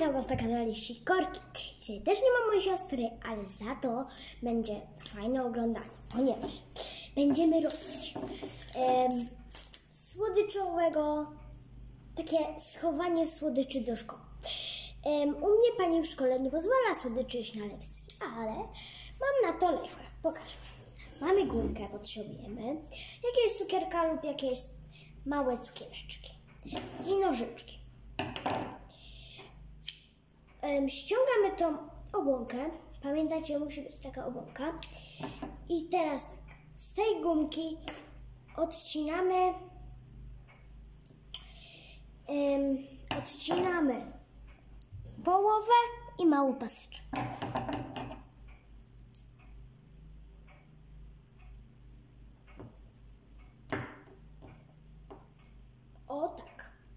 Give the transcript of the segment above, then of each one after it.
Witam Was na kanale Sikorki. Dzisiaj też nie ma mojej siostry, ale za to będzie fajne oglądanie, ponieważ będziemy robić słodyczowego, takie schowanie słodyczy do szkoły. U mnie pani w szkole nie pozwala słodyczy jeść na lekcji, ale mam na to lifehack. Pokażmy. Mamy gumkę, potrzebujemy jakieś cukierka lub jakieś małe cukiereczki i nożyczki. Ściągamy tą obłonkę. Pamiętajcie, musi być taka obłonka. I teraz tak, z tej gumki odcinamy połowę i mały paseczek. O tak.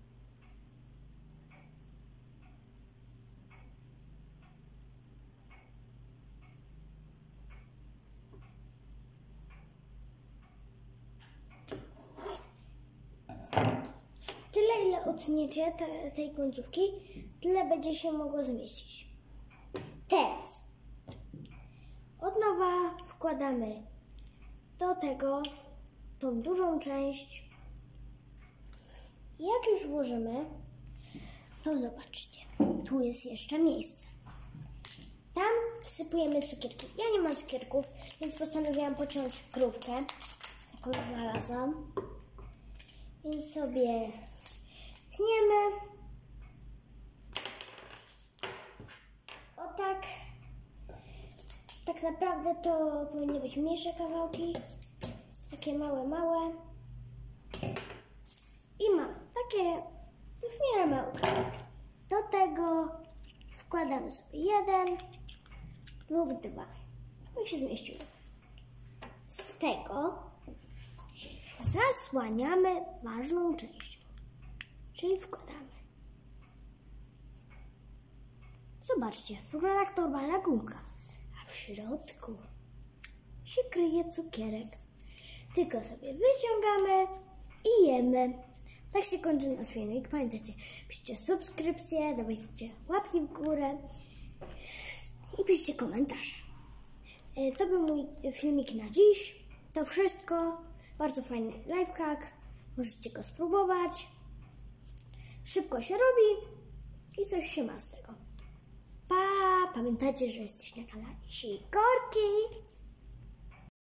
Tyle, ile odtniecie tej końcówki, tyle będzie się mogło zmieścić. Teraz od nowa wkładamy do tego tą dużą część. Jak już włożymy, to zobaczcie, tu jest jeszcze miejsce. Tam wsypujemy cukierki. Ja nie mam cukierków, więc postanowiłam pociąć krówkę. Taką znalazłam. Więc sobie tniemy. O tak. Tak naprawdę to powinny być mniejsze kawałki. Takie małe. I mam takie w miarę małe kawałki. Do tego wkładamy sobie 1 lub 2. I się zmieściło. Z tego zasłaniamy ważną częścią, czyli wkładamy. Zobaczcie, wygląda jak normalna gumka, a w środku się kryje cukierek. Tylko sobie wyciągamy i jemy. Tak się kończy nasz filmik. Pamiętajcie, piszcie subskrypcje, dawajcie łapki w górę i piszcie komentarze. To był mój filmik na dziś. To wszystko. Bardzo fajny lifehack. Możecie go spróbować. Szybko się robi i coś się ma z tego. Pa! Pamiętajcie, że jesteś na kanale Sikorki.